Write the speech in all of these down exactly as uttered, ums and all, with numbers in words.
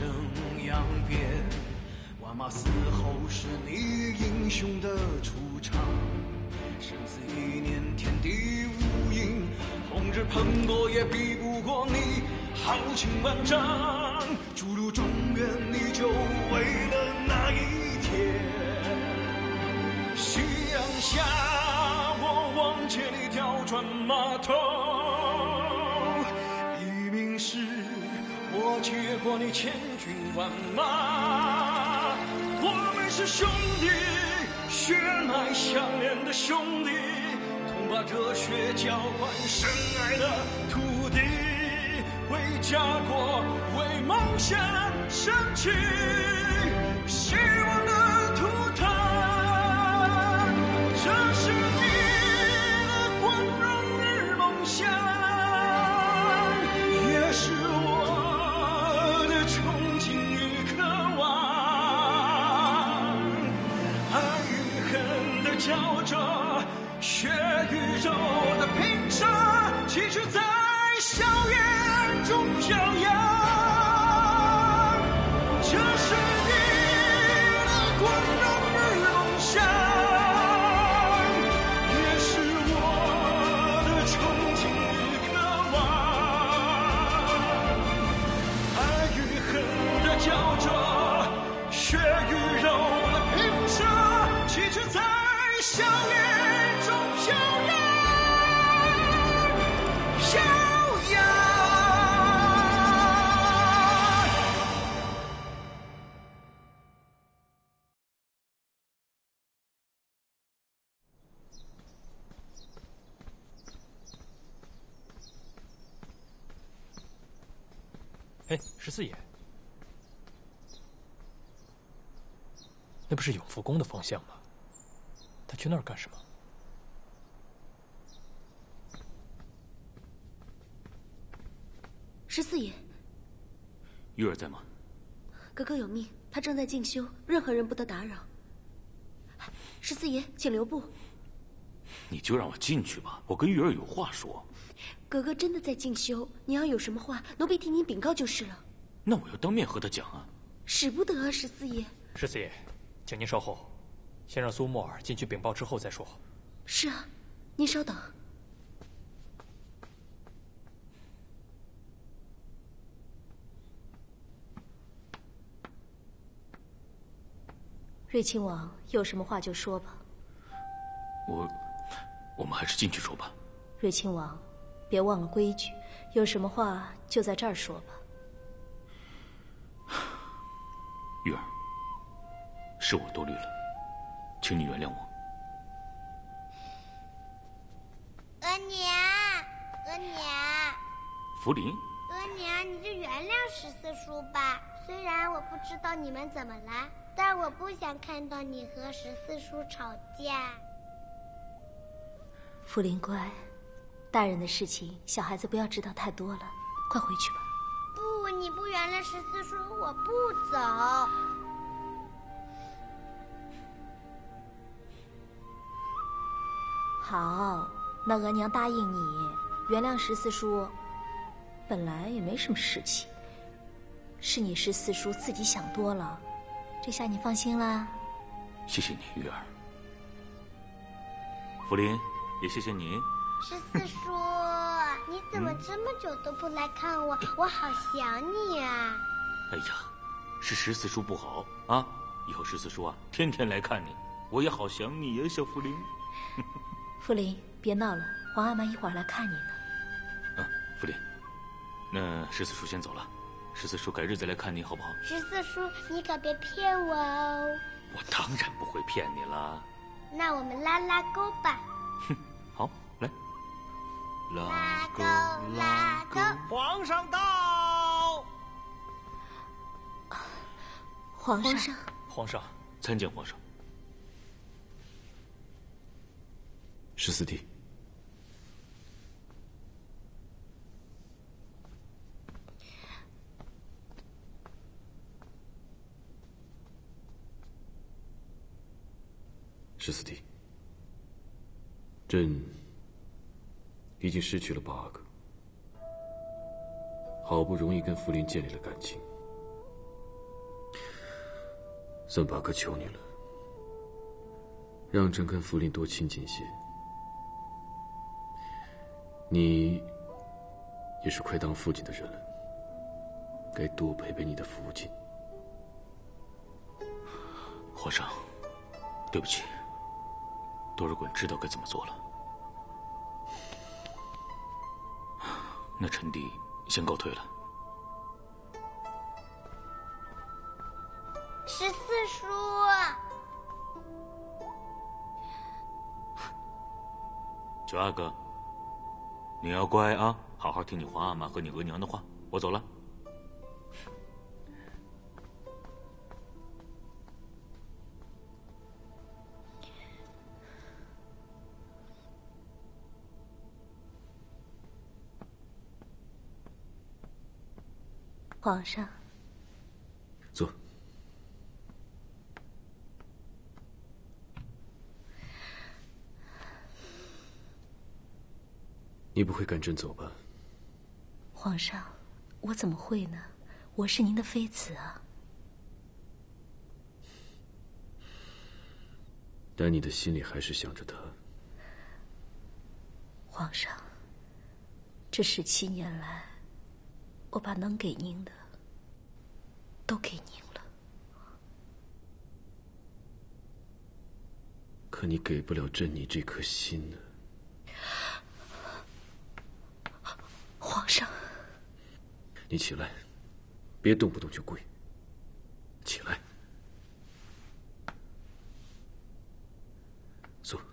声扬鞭，万马嘶吼是你英雄的出场。生死一念，天地无垠，红日喷过也比不过你豪情万丈。逐鹿中原，你就为了那一天。夕阳下，我望见你调转马头，一命时我接过你千军万马。我们是兄弟，血脉相连的兄弟，同把热血浇灌深爱的土地，为家国为梦想升起希望的图腾。这是你的光荣与梦想，也是我的憧憬与渴望。爱与恨的交织，血与肉的拼杀，旗帜在硝烟中飘扬。这是你的光荣与梦想，也是我的憧憬与渴望。爱与恨的交织，血与肉的拼杀，旗帜在硝烟中飘扬。飘扬。 哎，十四爷，那不是永福宫的方向吗？他去那儿干什么？ 十四爷， 玉儿在吗？ 哥哥有命，他正在进修，任何人不得打扰。十四爷，请留步。 你就让我进去吧，我跟玉儿有话说。 哥哥真的在进修，你要有什么话，奴婢替您禀告就是了。 那我要当面和他讲啊。 使不得啊，十四爷。 十四爷，请您稍后，先让苏沫儿进去禀报之后再说。 是啊，您稍等。 瑞亲王有什么话就说吧。 我，我们还是进去说吧。 瑞亲王，别忘了规矩，有什么话就在这儿说吧。 玉儿，是我多虑了，请你原谅我。 额娘，额娘， 福临， 额娘，你就原谅十四叔吧。虽然我不知道你们怎么了，但我不想看到你和十四叔吵架。 福临乖，大人的事情小孩子不要知道太多了，快回去吧。 不，你不原谅十四叔，我不走。 好，那额娘答应你，原谅十四叔。本来也没什么事情，是你十四叔自己想多了，这下你放心啦。 谢谢你，玉儿。福临，也谢谢你。 十四叔，你怎么这么久都不来看我？嗯、我好想你啊！ 哎呀，是十四叔不好啊！以后十四叔啊，天天来看你，我也好想你呀，小福临。 福临，别闹了，皇阿玛一会儿来看你呢。 啊，福临，那十四叔先走了，十四叔改日再来看你好不好？ 十四叔，你可别骗我哦！ 我当然不会骗你了。 那我们拉拉钩吧。 哼，好，来。 拉钩拉钩， 皇上到。 皇上，皇上， 皇上， 参见皇上。 十四弟，十四弟，朕已经失去了八阿哥，好不容易跟福临建立了感情， 孙八哥，求你了，让朕跟福临多亲近些。你也是快当父亲的人了，该多陪陪你的父亲。 皇上，对不起，多尔衮知道该怎么做了。那臣弟先告退了。 十四叔， 九阿哥，你要乖啊，好好听你皇阿玛和你额娘的话。我走了。 皇上， 坐。你不会赶朕走吧？ 皇上，我怎么会呢？我是您的妃子啊。 但你的心里还是想着他。 皇上，这十七年来，我把能给您的都给您了。 可你给不了朕你这颗心呢。 皇上， 你起来，别动不动就跪。起来，坐。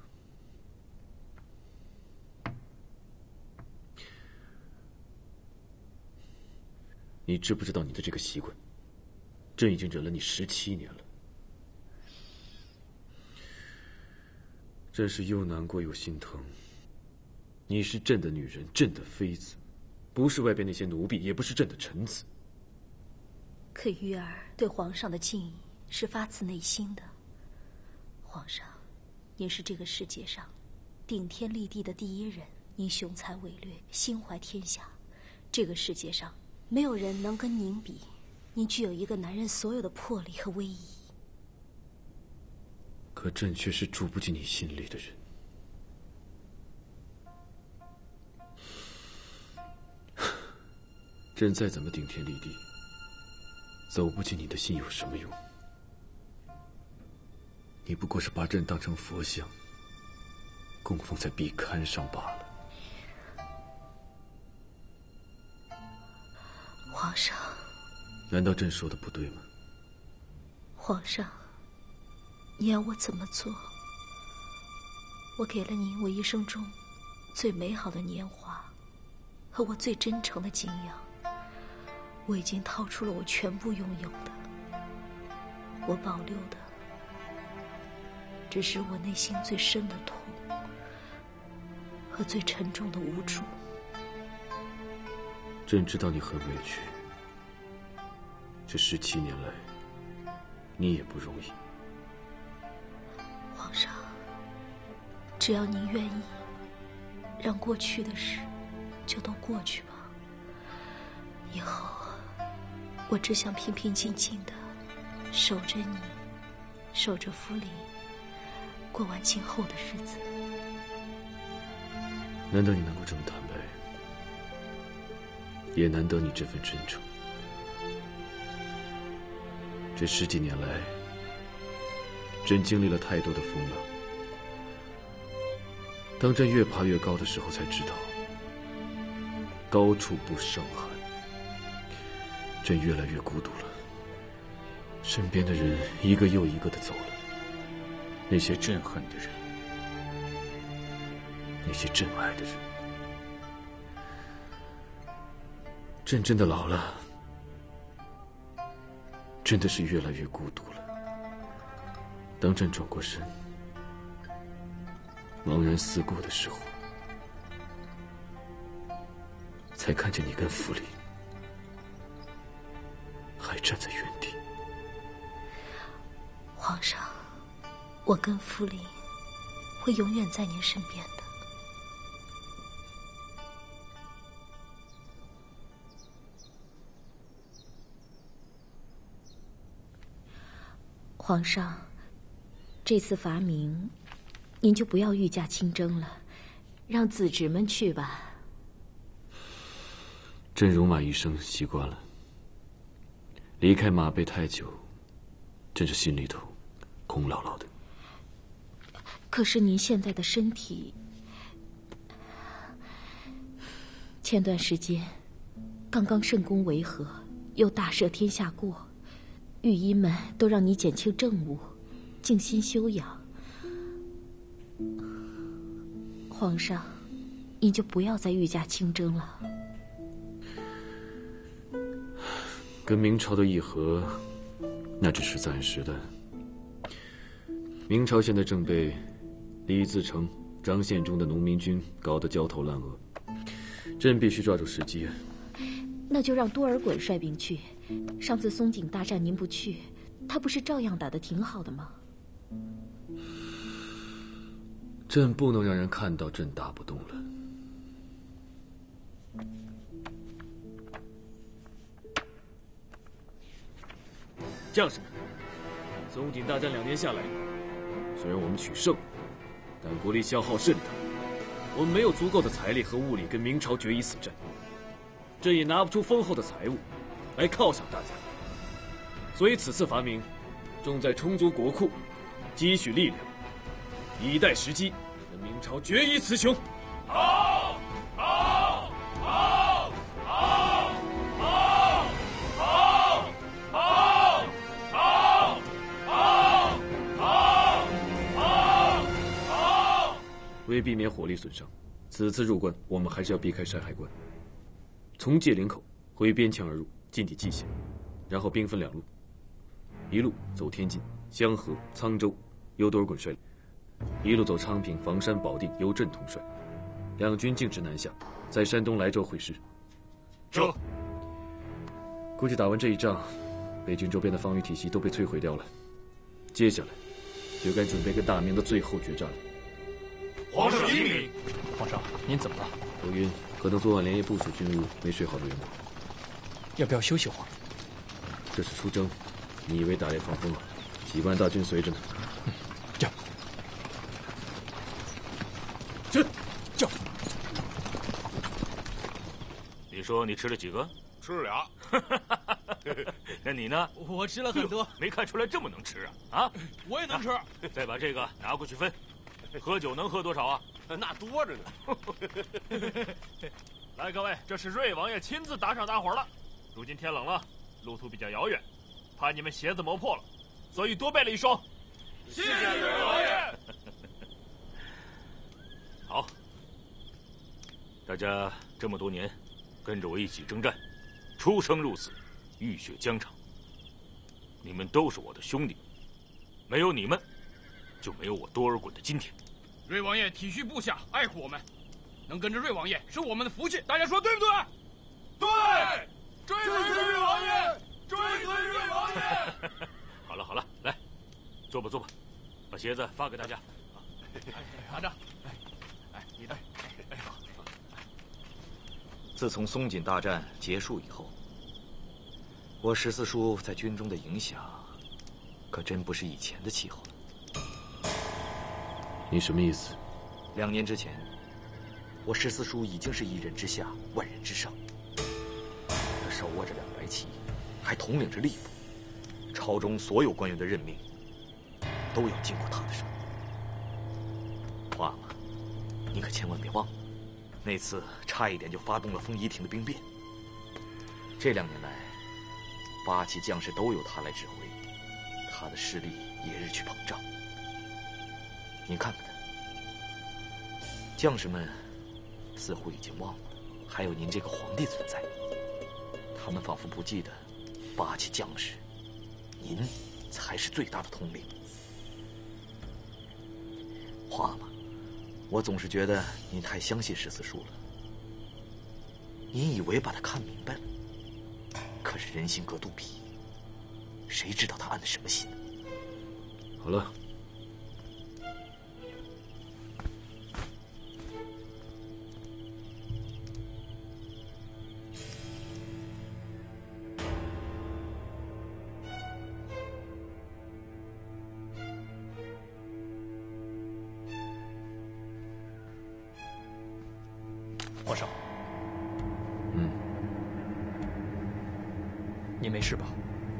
你知不知道你的这个习惯，朕已经忍了你十七年了。朕是又难过又心疼。你是朕的女人，朕的妃子，不是外边那些奴婢，也不是朕的臣子。 可玉儿对皇上的敬意是发自内心的。皇上，您是这个世界上顶天立地的第一人，您雄才伟略，心怀天下，这个世界上没有人能跟您比。您具有一个男人所有的魄力和威仪。 可朕却是住不进你心里的人。朕再怎么顶天立地，走不进你的心有什么用？你不过是把朕当成佛像，供奉在壁龛上罢了。 皇上， 难道朕说的不对吗？ 皇上，你要我怎么做？我给了您我一生中最美好的年华，和我最真诚的敬仰。我已经掏出了我全部拥有的，我保留的只是我内心最深的痛和最沉重的无助。 朕知道你很委屈，这十七年来，你也不容易。 皇上，只要您愿意，让过去的事就都过去吧。以后，我只想平平静静的守着你，守着福临，过完今后的日子。 难得你能够这么坦白，也难得你这份真诚。这十几年来，朕经历了太多的风浪。当朕越爬越高的时候，才知道高处不胜寒。朕越来越孤独了，身边的人一个又一个的走了，那些朕恨的人， 那些朕爱的人。朕真的老了，真的是越来越孤独了。当朕转过身，茫然四顾的时候，才看见你跟福临还站在原地。 皇上，我跟福临会永远在您身边的。 皇上，这次伐明，您就不要御驾亲征了，让子侄们去吧。 朕戎马一生习惯了，离开马背太久，朕这心里头空落落的。 可是您现在的身体，前段时间刚刚圣宫维和，又大赦天下过，御医们都让你减轻政务，静心休养。皇上，你就不要再御驾亲征了。 跟明朝的议和，那只是暂时的。明朝现在正被李自成、张献忠的农民军搞得焦头烂额，朕必须抓住时机。 那就让多尔衮率兵去。上次松井大战您不去，他不是照样打得挺好的吗？ 朕不能让人看到朕打不动了。将士们，松井大战两年下来，虽然我们取胜，但国力消耗甚大，我们没有足够的财力和物力跟明朝决一死战，朕也拿不出丰厚的财物来犒赏大家。所以此次伐明，重在充足国库，积蓄力量，以待时机，跟明朝决一雌雄。 好，好，好，好，好，好，好，好，好，好，好。 为避免火力损伤，此次入关我们还是要避开山海关，从界岭口回边墙而入，进抵蓟县，然后兵分两路，一路走天津、香河、沧州，由多尔衮率领；一路走昌平、房山、保定，由朕统帅。两军径直南下，在山东莱州会师。 这， 估计打完这一仗，北军周边的防御体系都被摧毁掉了。接下来，就该准备跟大明的最后决战了。 皇上英明。 皇上，您怎么了？ 头晕，可能昨晚连夜部署军务没睡好的缘故。 要不要休息会儿？ 这是出征，你以为打猎放风啊？几万大军随着呢。 嗯，叫， 这叫。 你说你吃了几个？ 吃俩。 那你呢？ 我吃了很多， 没看出来这么能吃啊！啊， 我也能吃。 再把这个拿过去分。喝酒能喝多少啊？ 那多着呢。 来，各位，这是瑞王爷亲自打赏大伙了。如今天冷了，路途比较遥远，怕你们鞋子磨破了，所以多备了一双。 谢谢瑞王爷。 好，大家这么多年跟着我一起征战，出生入死，浴血疆场。你们都是我的兄弟，没有你们，就没有我多尔衮的今天。 瑞王爷体恤部下，爱护我们，能跟着瑞王爷是我们的福气，大家说对不对？ 对，追随瑞王爷，追随瑞王爷。 好了好了，来，坐吧坐吧，把鞋子发给大家。 拿着，哎，哎，你的，哎好。 自从松锦大战结束以后，我十四叔在军中的影响，可真不是以前的气候了。 你什么意思？ 两年之前，我十四叔已经是一人之下，万人之上。他手握着两白旗，还统领着吏部，朝中所有官员的任命，都要经过他的手。花妈，你可千万别忘了，那次差一点就发动了丰仪亭的兵变。这两年来，八旗将士都由他来指挥，他的势力也日趋膨胀。您看看他，将士们似乎已经忘了还有您这个皇帝存在，他们仿佛不记得八旗将士，您才是最大的统领。花妈，我总是觉得你太相信十四叔了，你以为把他看明白了，可是人心隔肚皮，谁知道他安的什么心？ 好了。 皇上， 嗯， 您没事吧？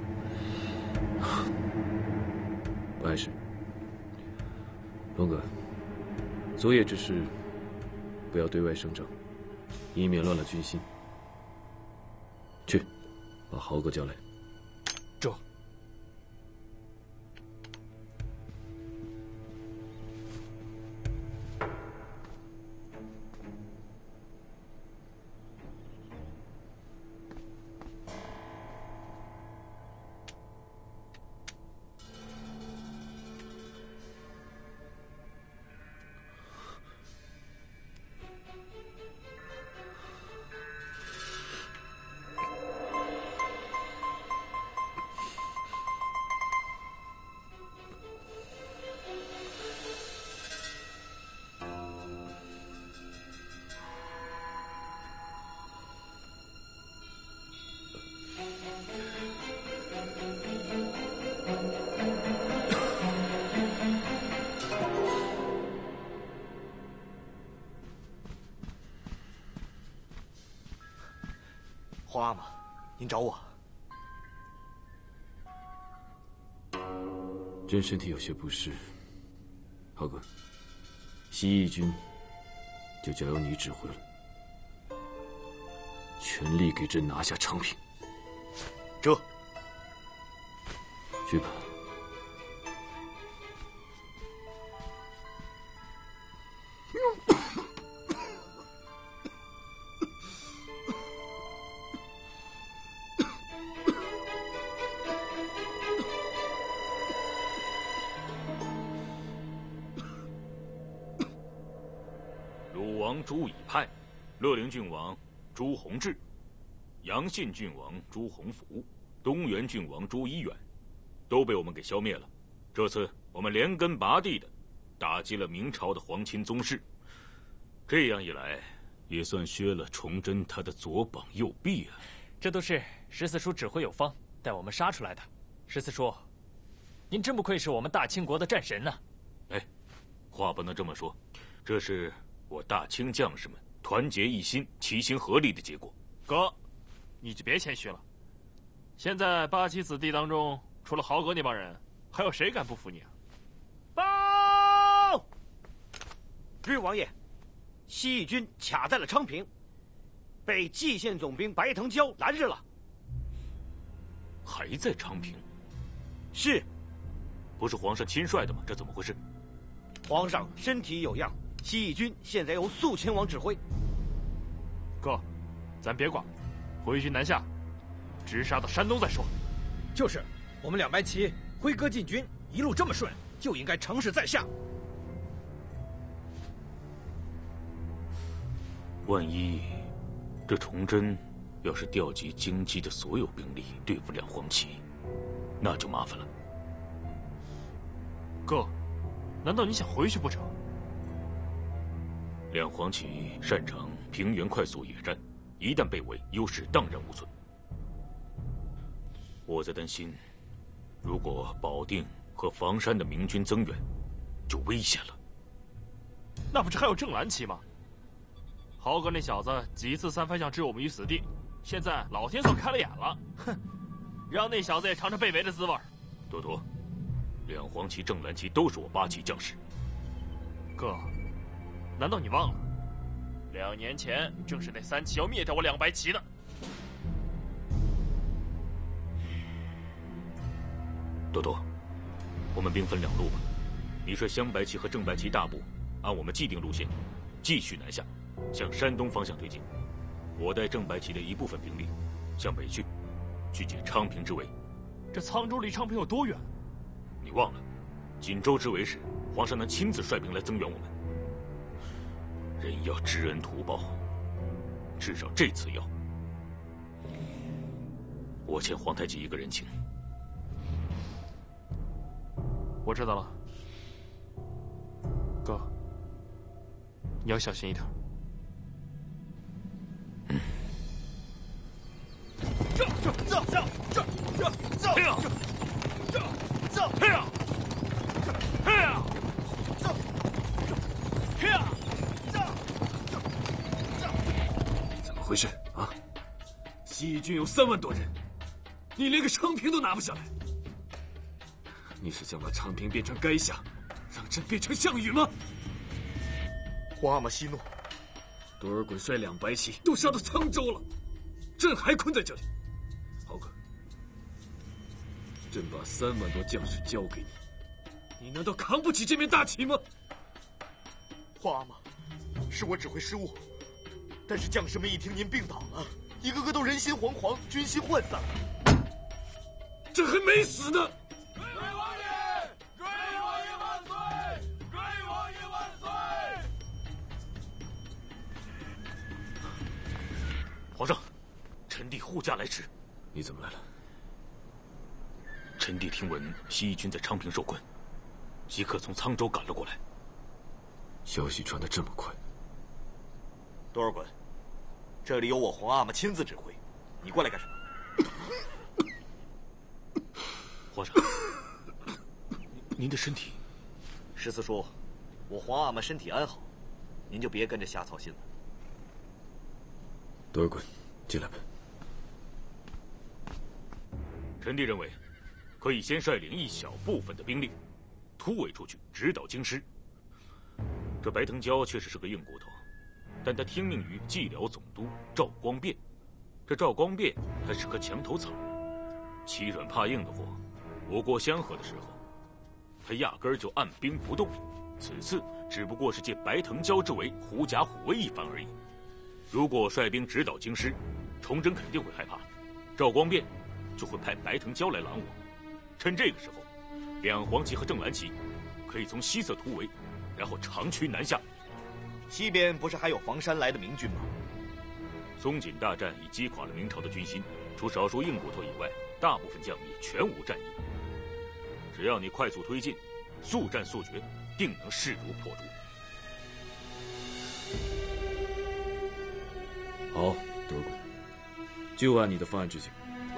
不碍事。龙哥，昨夜之事，不要对外声张，以免乱了军心。去，把豪哥叫来。 这。 皇阿玛，您找我？ 朕身体有些不适，豪哥，西域军就交由你指挥了，全力给朕拿下昌平。 这， 去吧。 鲁王朱以派，乐陵郡王朱弘治，阳信郡王朱弘福，东原郡王朱一远，都被我们给消灭了。这次我们连根拔地的打击了明朝的皇亲宗室，这样一来，也算削了崇祯他的左膀右臂啊！ 这都是十四叔指挥有方，带我们杀出来的。十四叔，您真不愧是我们大清国的战神呐！ 哎，话不能这么说，这是我大清将士们团结一心、齐心合力的结果。 哥，你就别谦虚了。现在八旗子弟当中，除了豪哥那帮人，还有谁敢不服你啊？ 报！瑞王爷，西域军卡在了昌平，被蓟县总兵白腾蛟拦着了。 还在昌平？ 是。 不是皇上亲率的吗？这怎么回事？ 皇上身体有恙，西域军现在由肃亲王指挥。 哥，咱别管，回军南下，直杀到山东再说。 就是，我们两白旗挥戈进军，一路这么顺，就应该乘势在下。 万一这崇祯要是调集京畿的所有兵力对付两黄旗，那就麻烦了。 哥，难道你想回去不成？ 两黄旗擅长平原快速野战，一旦被围，优势荡然无存。我在担心，如果保定和房山的明军增援，就危险了。 那不是还有正蓝旗吗？豪哥那小子几次三番想置我们于死地，现在老天算开了眼了，哼，让那小子也尝尝被围的滋味。 多多，两黄旗、正蓝旗都是我八旗将士。 哥，难道你忘了，两年前正是那三旗要灭掉我两白旗的？ 多多，我们兵分两路吧。你率镶白旗和正白旗大部，按我们既定路线，继续南下，向山东方向推进。我带正白旗的一部分兵力，向北去，去解昌平之围。 这沧州离昌平有多远？ 你忘了，锦州之围时，皇上能亲自率兵来增援我们。人要知恩图报，至少这次要。我欠皇太极一个人情。 我知道了，哥，你要小心一点。 嗯。 走走走走走走走嘿呀走走嘿呀嘿呀走嘿呀走走走西域军有三万多人，你连个昌平都拿不下来。你是想把昌平变成垓下，让朕变成项羽吗？ 皇阿玛息怒。 多尔衮率两白旗都杀到沧州了，朕还困在这里。豪哥，朕把三万多将士交给你，你难道扛不起这面大旗吗？ 皇阿玛，是我指挥失误，但是将士们一听您病倒了，一个个都人心惶惶，军心涣散。 朕还没死呢！ 瑞王爷，瑞王爷万岁！瑞王爷万岁！ 皇上，臣弟护驾来迟。 你怎么来了？ 臣弟听闻西域军在昌平受困，即刻从沧州赶了过来。 消息传得这么快？ 多尔衮，这里有我皇阿玛亲自指挥，你过来干什么？ 皇上，您的身体…… 十四叔，我皇阿玛身体安好，您就别跟着瞎操心了。 多尔衮，进来吧。 臣弟认为，可以先率领一小部分的兵力，突围出去，直捣京师。这白藤椒确实是个硬骨头，但他听命于蓟辽总督赵光变。这赵光变他是棵墙头草，欺软怕硬的货。国过相和的时候，他压根儿就按兵不动。此次只不过是借白藤椒之围狐假虎威一番而已。如果率兵直捣京师，崇祯肯定会害怕，赵光变就会派白藤椒来拦我。趁这个时候，两黄旗和正蓝旗可以从西侧突围，然后长驱南下。 西边不是还有房山来的明军吗？ 松锦大战已击垮了明朝的军心，除少数硬骨头以外，大部分将领全无战意。只要你快速推进，速战速决，定能势如破竹。 好，多尔衮，就按你的方案执行。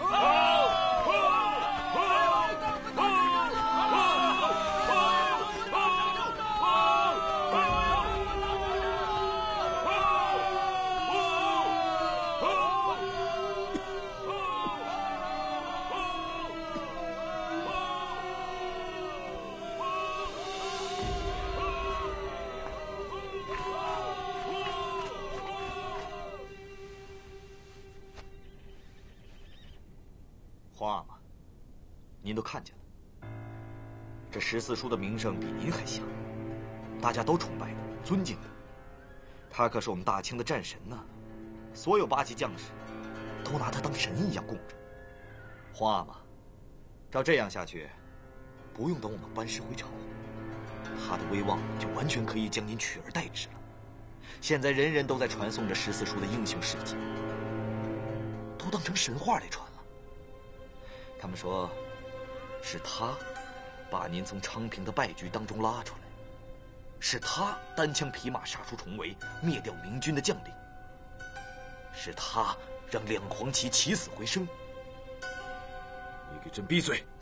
皇阿玛，您都看见了，这十四叔的名声比您还响，大家都崇拜他，尊敬他。他可是我们大清的战神呢，所有八旗将士都拿他当神一样供着。皇阿玛，照这样下去，不用等我们班师回朝，他的威望就完全可以将您取而代之了。现在人人都在传颂着十四叔的英雄事迹，都当成神话来传了。他们说，是他把您从昌平的败局当中拉出来，是他单枪匹马杀出重围，灭掉明军的将领，是他让两黄旗起死回生。 你给朕闭嘴！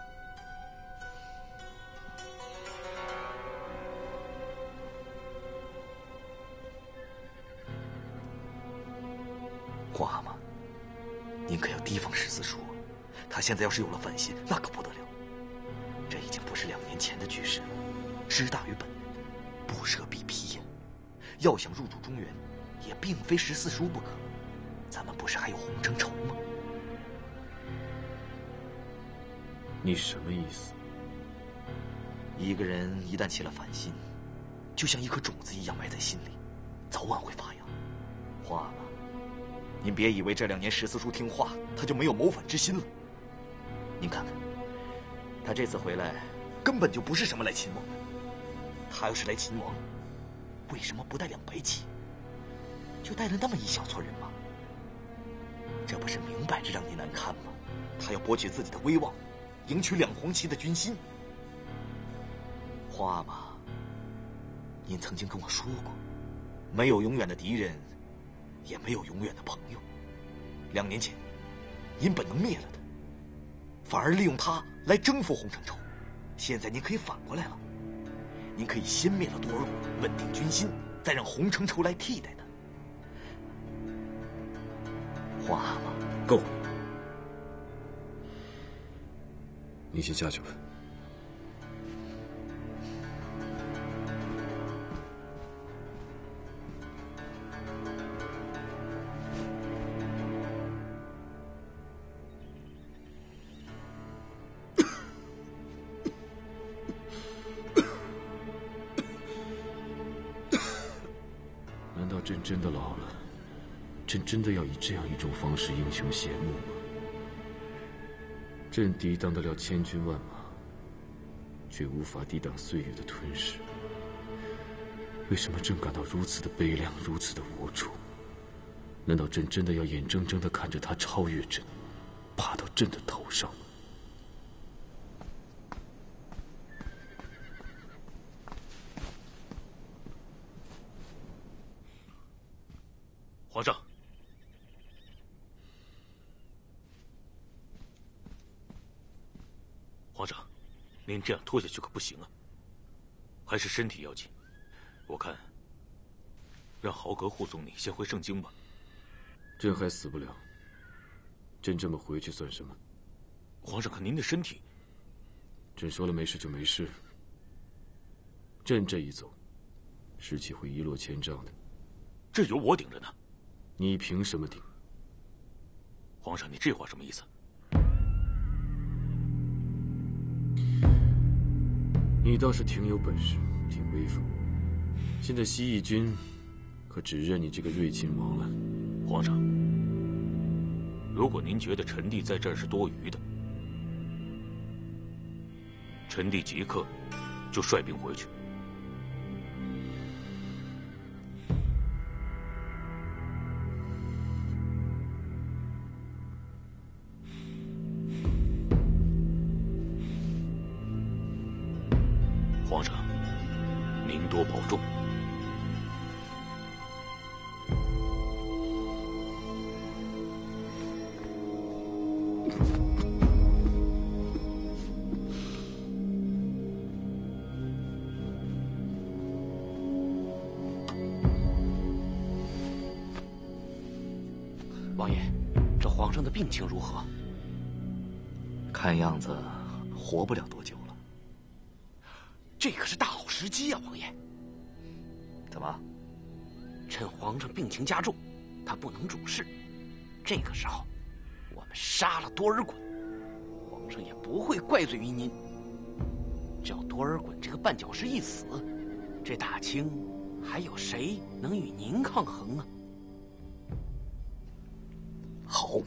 皇阿玛，您可要提防十四叔。他现在要是有了反心，那可不得了。这已经不是两年前的局势了，知大于本，不设必批呀。要想入主中原，也并非十四叔不可。咱们不是还有洪承畴吗？ 你什么意思？ 一个人一旦起了反心，就像一颗种子一样埋在心里，早晚会发芽。皇阿玛，您别以为这两年十四叔听话，他就没有谋反之心了。您看看，他这次回来，根本就不是什么来擒王的。他要是来擒王，为什么不带两白旗？就带了那么一小撮人吗？这不是明摆着让您难堪吗？他要博取自己的威望，赢取两黄旗的军心。皇阿玛，您曾经跟我说过，没有永远的敌人，也没有永远的朋友。两年前，您本能灭了他，反而利用他来征服洪承畴。现在您可以反过来了，您可以先灭了多尔衮，稳定军心，再让洪承畴来替代他。皇阿玛， 够。你先下去吧。难道朕真的老了？朕真的要以这样一种方式英雄谢幕吗？朕抵挡得了千军万马，却无法抵挡岁月的吞噬。为什么朕感到如此的悲凉，如此的无助？难道朕真的要眼睁睁地看着他超越朕，爬到朕的头上吗？ 皇上，皇上，您这样拖下去可不行啊，还是身体要紧。我看，让豪格护送你先回圣京吧。 朕还死不了，朕这么回去算什么？ 皇上，可您的身体…… 朕说了没事就没事。朕这一走，士气会一落千丈的。 这有我顶着呢。 你凭什么顶？ 皇上，你这话什么意思？ 你倒是挺有本事，挺威风。现在西域军可只认你这个睿亲王了。 皇上，如果您觉得臣弟在这儿是多余的，臣弟即刻就率兵回去。皇上，您多保重。 王爷，这皇上的病情如何？ 看样子活不了多久了。 这可是大好时机啊，王爷！ 怎么？ 趁皇上病情加重，他不能主事，这个时候，我们杀了多尔衮，皇上也不会怪罪于您。只要多尔衮这个绊脚石一死，这大清还有谁能与您抗衡啊？ 好，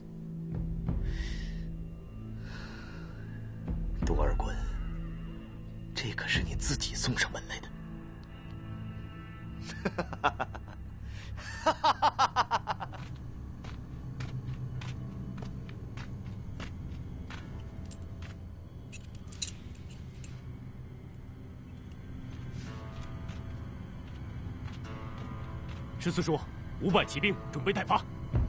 多尔衮，这可是你自己送上门来的。 十四叔，五百骑兵准备待发。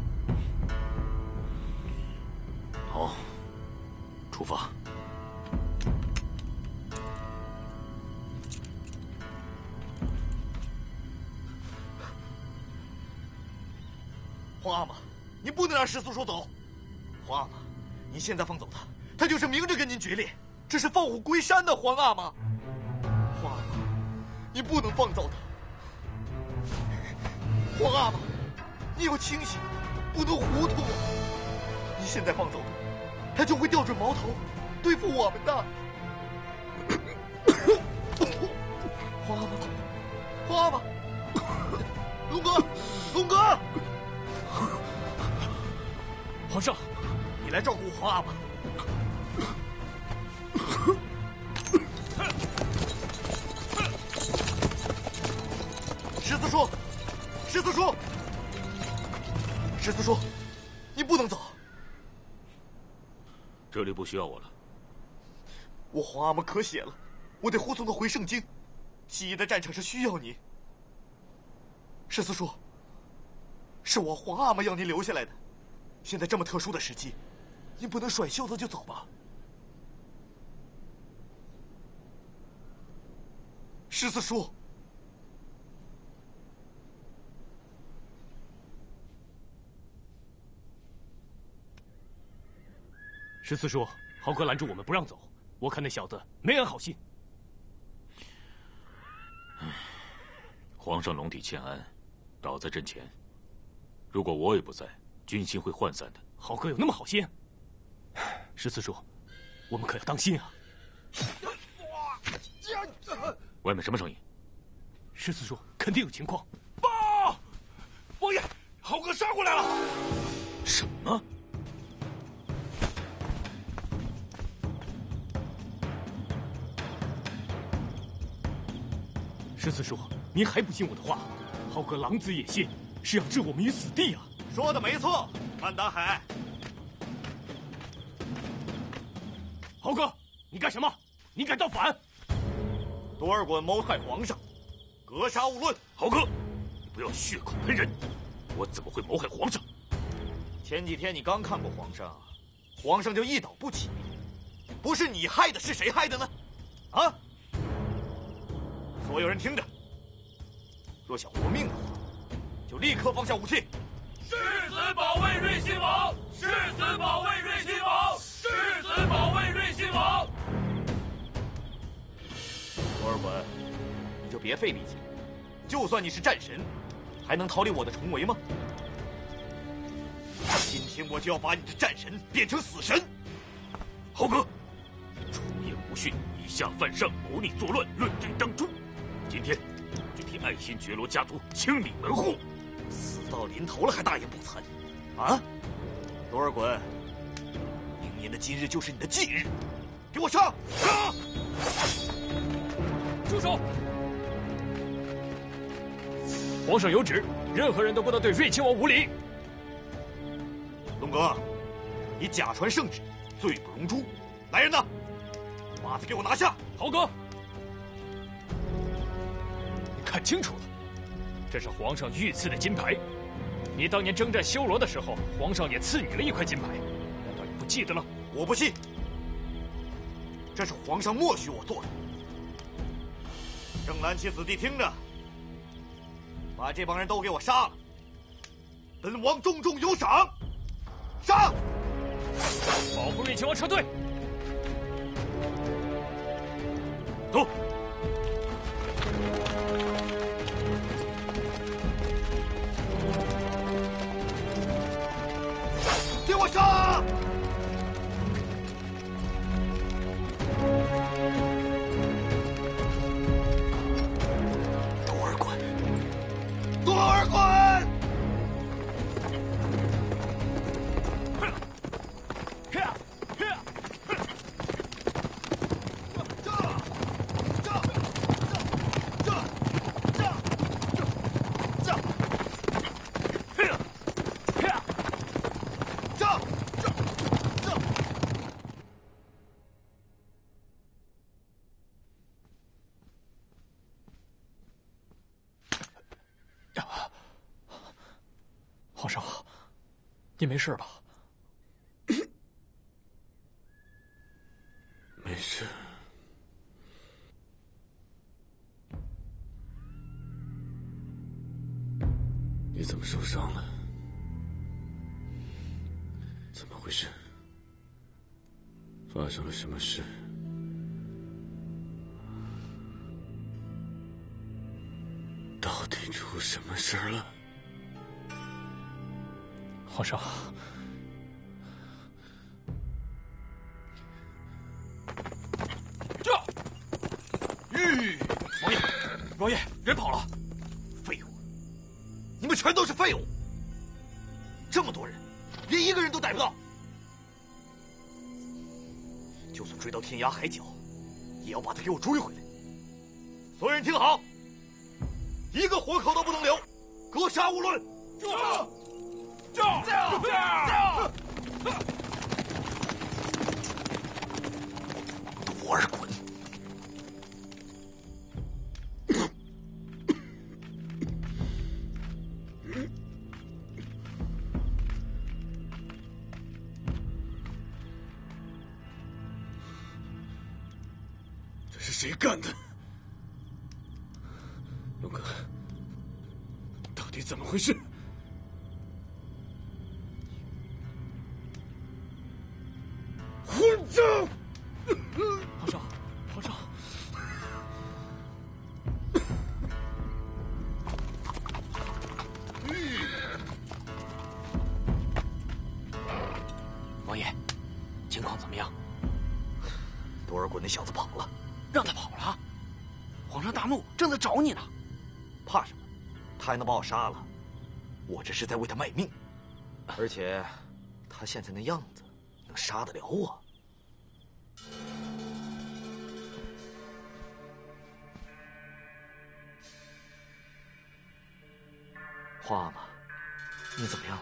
好，出发。 皇阿玛，你不能让十四叔走。皇阿玛，你现在放走他，他就是明着跟您决裂，这是放虎归山的。皇阿玛，皇阿玛，你不能放走他。皇阿玛，你要清醒，不能糊涂啊！你现在放走他，他就会调准矛头，对付我们的。皇阿玛，皇阿玛，龙哥，龙哥。 皇上， 你来照顾皇阿玛。十四叔，十四叔，十四叔，你不能走。 这里不需要我了。 我皇阿玛咳血了，我得护送他回圣京。西夷的战场上需要你。十四叔，是我皇阿玛要您留下来的。现在这么特殊的时机，您不能甩袖子就走吧？十四叔， 十四叔，豪哥拦住我们不让走，我看那小子没安好心。 皇上龙体欠安，倒在阵前。如果我也不在，军心会涣散的。 豪哥有那么好心？十四叔，我们可要当心啊！ 外面什么声音？ 十四叔肯定有情况。 报！王爷，豪哥杀过来了！ 什么？ 十四叔，您还不信我的话？豪哥狼子野心，是要置我们于死地啊！ 说的没错，范达海。 豪哥，你干什么？你敢造反？ 多尔衮谋害皇上，格杀勿论。 豪哥，你不要血口喷人！我怎么会谋害皇上？ 前几天你刚看过皇上，皇上就一倒不起，不是你害的，是谁害的呢？啊！所有人听着，若想活命的话，就立刻放下武器。 誓死保卫瑞亲王！誓死保卫瑞亲王！誓死保卫瑞亲王！ 多尔衮，你就别费力气，就算你是战神，还能逃离我的重围吗？今天我就要把你的战神变成死神！ 豪哥，出言不逊，以下犯上，谋逆作乱，论罪当诛。今天我就替爱新觉罗家族清理门户。 死到临头了还大言不惭，啊！多尔衮，明年的今日就是你的忌日，给我杀！杀！ 住手！皇上有旨，任何人都不能对瑞亲王无礼。 龙哥，你假传圣旨，罪不容诛。来人呐，把他给我拿下！ 豪哥，你看清楚了，这是皇上御赐的金牌。你当年征战修罗的时候，皇上也赐你了一块金牌，难道你不记得了？ 我不信，这是皇上默许我做的。郑兰旗子弟听着，把这帮人都给我杀了，本王重重有赏。杀！ 保护瑞亲王撤退。 走。 给我杀！多尔衮，多尔衮！ 皇上，你没事吧？ 没事。你怎么受伤了？怎么回事？发生了什么事？到底出什么事了？ 皇上， 这，吁，王爷，王爷，人跑了，废物！你们全都是废物！这么多人，连一个人都逮不到，就算追到天涯海角，也要把他给我追回来。所有人听好，一个活口都不能留，格杀勿论！ 住！住！住！ 多尔衮， 这是谁干的？龙哥，到底怎么回事？ 多尔衮那小子跑了， 让他跑了。皇上大怒，正在找你呢。 怕什么？他还能把我杀了？我这是在为他卖命。而且，他现在那样子，能杀得了我？皇阿玛，你怎么样了？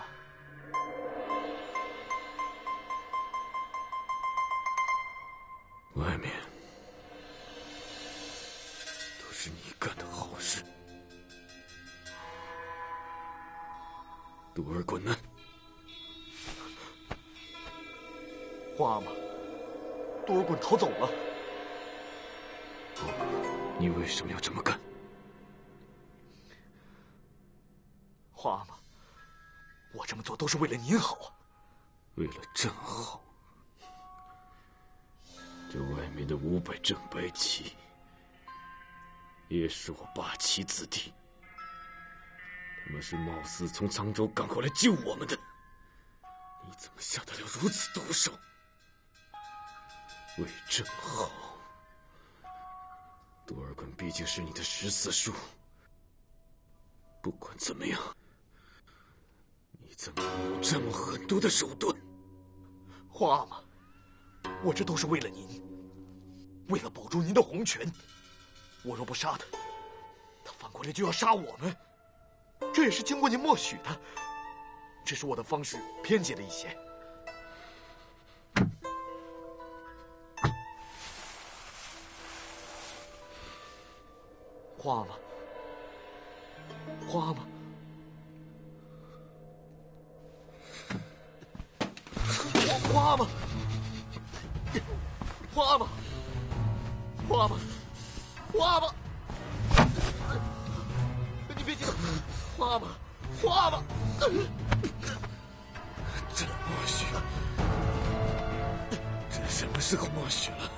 外面都是你干的好事。多尔衮呢？ 皇阿玛，多尔衮逃走了。 哥哥，你为什么要这么干？ 皇阿玛，我这么做都是为了您好啊。 为了朕好。这外面的五百镇白旗，也是我八旗子弟。他们是貌似从沧州赶过来救我们的，你怎么下得了如此毒手？为朕好。多尔衮毕竟是你的十四叔，不管怎么样，你怎么能有这么狠毒的手段？ 皇阿玛，我这都是为了您，为了保住您的皇权。我若不杀他，他反过来就要杀我们。这也是经过您默许的，只是我的方式偏激了一些。皇阿玛，皇阿玛，皇阿玛，皇阿玛，皇阿玛，皇阿玛，你别激动，皇阿玛，皇阿玛， 这默许，这什么时候默许了？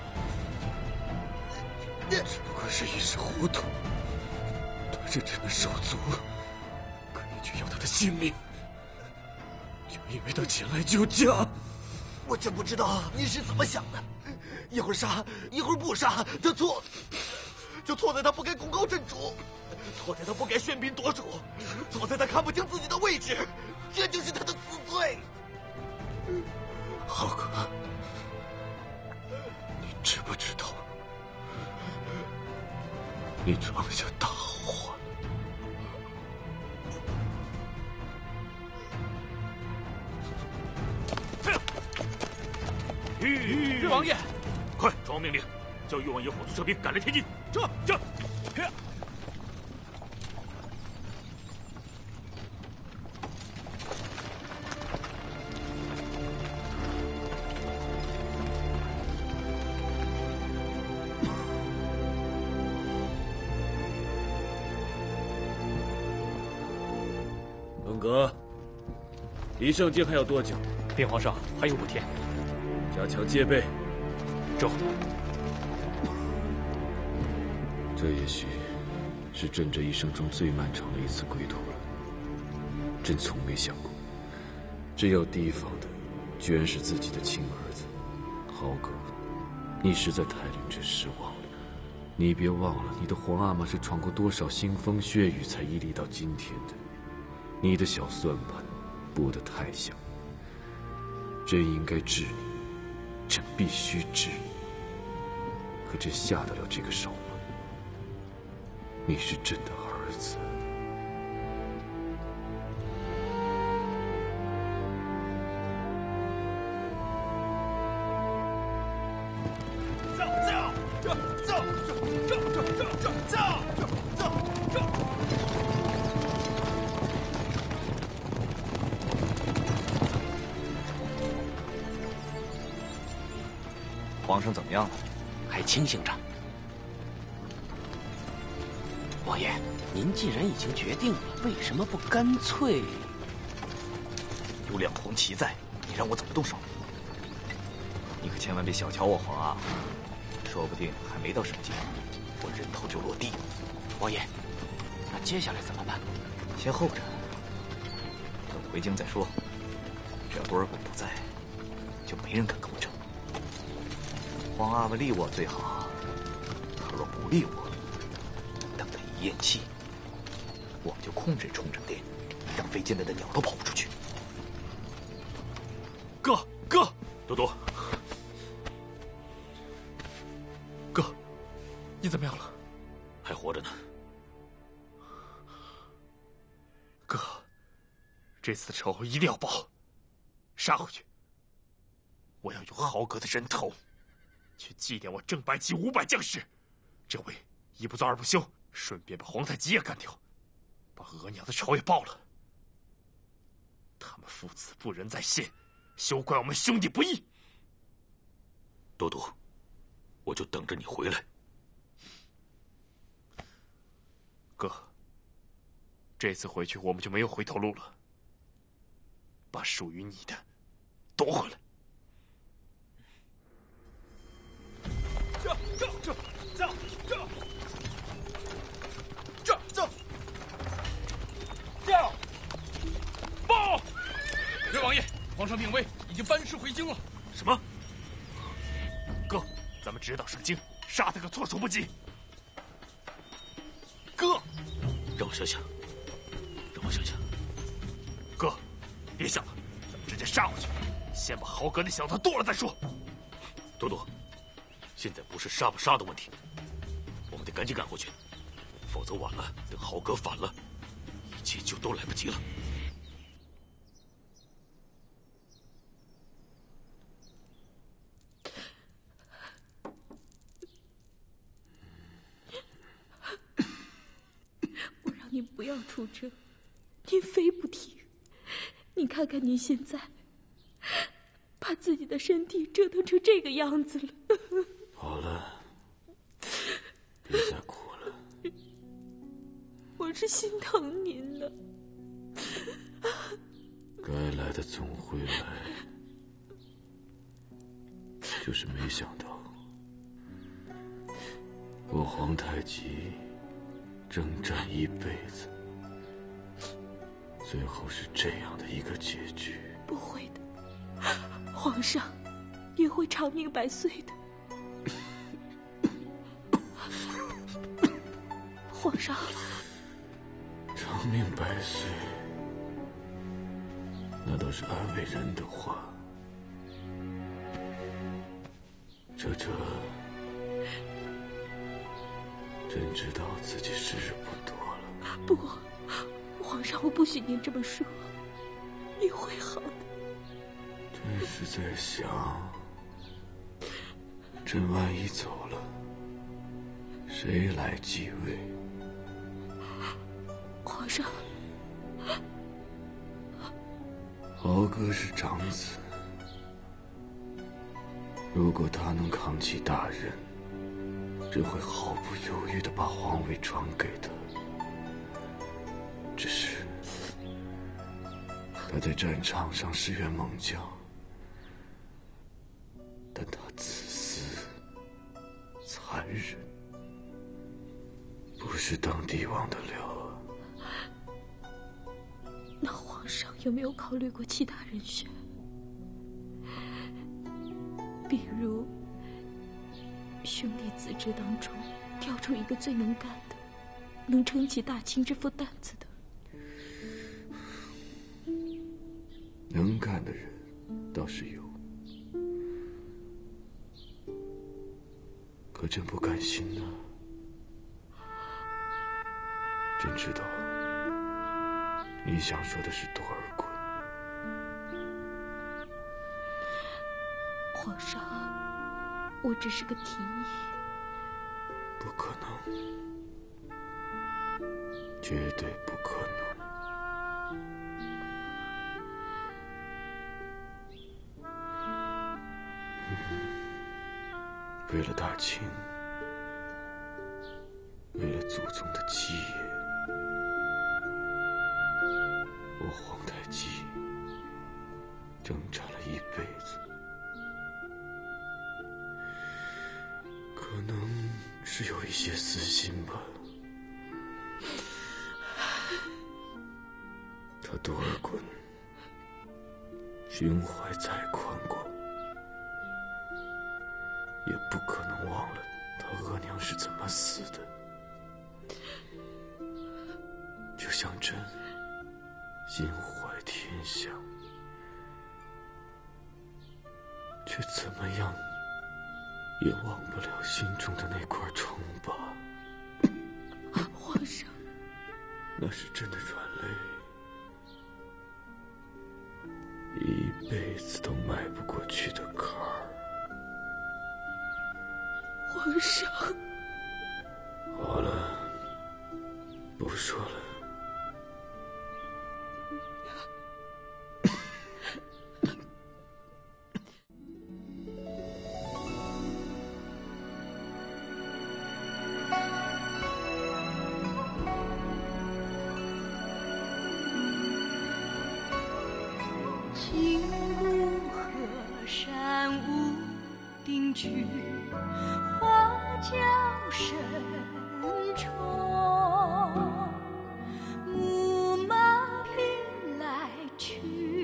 只不过是一时糊涂，夺着朕的手足，可你却要他的性命，就因为他前来救驾。 我真不知道你是怎么想的，一会儿杀，一会儿不杀，他错，就错在他不该功高震主，错在他不该喧宾夺主，错在他看不清自己的位置，这就是他的死罪。 浩哥，你知不知道？你闯下大祸了。 玉玉王爷， 快传我命令，叫玉王爷火速撤兵，赶来天津。 这这。 文革，离上京还要多久？ 禀皇上，还有五天。 加强戒备。 周。 这也许是朕这一生中最漫长的一次归途了。朕从没想过，这要提防的，居然是自己的亲儿子。豪哥，你实在太令朕失望了。你别忘了，你的皇阿玛是闯过多少腥风血雨才屹立到今天的。你的小算盘拨得太响，朕应该治你，朕必须治你。可朕下得了这个手吗？你是朕的儿子。 走走走走走走走走走走走。 皇上怎么样了？ 还清醒着。王爷，您既然已经决定了，为什么不干脆？ 有两黄旗在，你让我怎么动手？你可千万别小瞧我皇阿玛，说不定还没到圣京，我人头就落地了。 王爷，那接下来怎么办？ 先候着，等回京再说。只要多尔衮不在，就没人敢跟我争。 皇阿玛利我最好，他若不利我，等他一咽气，我们就控制冲绳殿，让飞进来的鸟都跑不出去。 哥哥， 多多， 哥，你怎么样了？ 还活着呢。 哥，这次的仇一定要报，杀回去。我要用豪格的人头去祭奠我正白旗五百将士，这回一不做二不休，顺便把皇太极也干掉，把额娘的仇也报了。他们父子不仁在先，休怪我们兄弟不义。 多多，我就等着你回来。 哥，这次回去我们就没有回头路了，把属于你的夺回来。 这这这这这这这这报！回王爷，皇上病危，已经班师回京了。 什么？ 哥，咱们直捣盛京，杀他个措手不及。哥， 让我想想，让我想想。 哥，别想了，咱们直接杀回去，先把豪格那小子剁了再说。 多多，现在不是杀不杀的问题，我们得赶紧赶过去，否则晚了，等豪格反了，一切就都来不及了。 我让您不要出征，您非不听。你看看您现在，把自己的身体折腾成这个样子了。 好了，别再哭了。 我是心疼您的。 该来的总会来，就是没想到，我皇太极征战一辈子，最后是这样的一个结局。 不会的，皇上也会长命百岁的。皇上， 长命百岁，那都是安慰人的话。这这，真知道自己时日不多了。 不，皇上，我不许您这么说。你会好的。 真是在想，朕万一走了，谁来继位？ 皇上， 豪哥是长子，如果他能扛起大任，朕会毫不犹豫地把皇位传给他。只是他在战场上是员猛将，但他自私、残忍，不是当帝王的料。 那皇上有没有考虑过其他人选？比如兄弟子侄当中挑出一个最能干的，能撑起大清这副担子的。 能干的人倒是有，可朕不甘心呢。朕知道你想说的是多尔衮。 皇上，我只是个提议。 不可能，绝对不可能。为了大清，为了祖宗的基业，我皇太极征战了一辈子，可能是有一些私心吧。他多尔衮胸怀再宽广，也不不可能忘了他额娘是怎么死的。就像朕心怀天下，却怎么样也忘不了心中的那块疮疤。 皇上， 那是朕的软肋，一辈子都迈不过去的坎儿。 皇上， 好了，不说了。 金谷河山无定居，花轿深重。木马凭来去，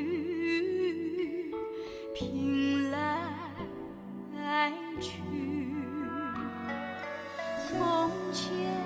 凭来去。从前